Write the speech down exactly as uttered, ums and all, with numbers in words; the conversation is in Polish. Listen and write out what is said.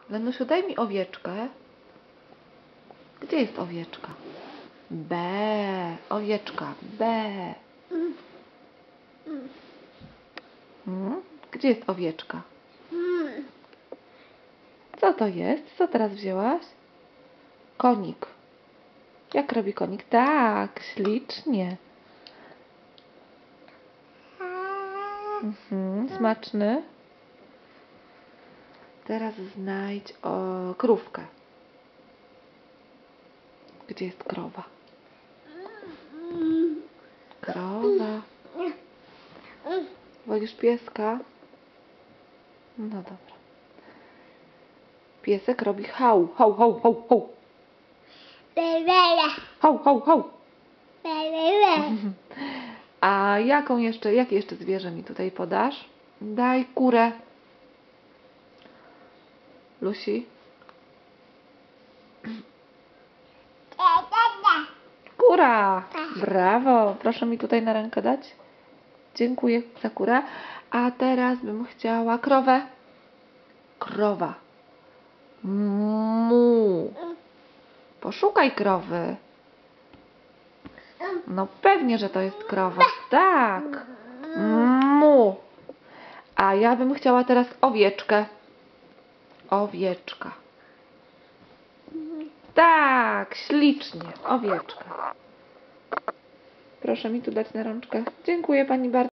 Lenusiu, daj mi owieczkę. Gdzie jest owieczka? B. Owieczka. B. Hmm? Gdzie jest owieczka? Co to jest? Co teraz wzięłaś? Konik. Jak robi konik? Tak, ślicznie. Mhm, smaczny. Teraz znajdź o, krówkę. Gdzie jest krowa? Krowa. Wolisz pieska? No dobra. Piesek robi hał, hał, hał, hał, hał. Hał, hał, hał. A jaką jeszcze, jakie jeszcze zwierzę mi tutaj podasz? Daj kurę. Lusi? Kura! Brawo! Proszę mi tutaj na rękę dać. Dziękuję za kurę. A teraz bym chciała krowę. Krowa. Mu. Poszukaj krowy. No pewnie, że to jest krowa. Tak. Mu. A ja bym chciała teraz owieczkę. Owieczka. Tak, ślicznie. Owieczka. Proszę mi tu dać na rączkę. Dziękuję pani bardzo.